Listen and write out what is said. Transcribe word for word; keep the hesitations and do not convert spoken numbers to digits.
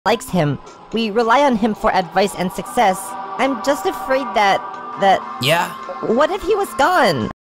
likes him. We rely on him for advice and success. I'm just afraid that... that... Yeah? What if he was gone?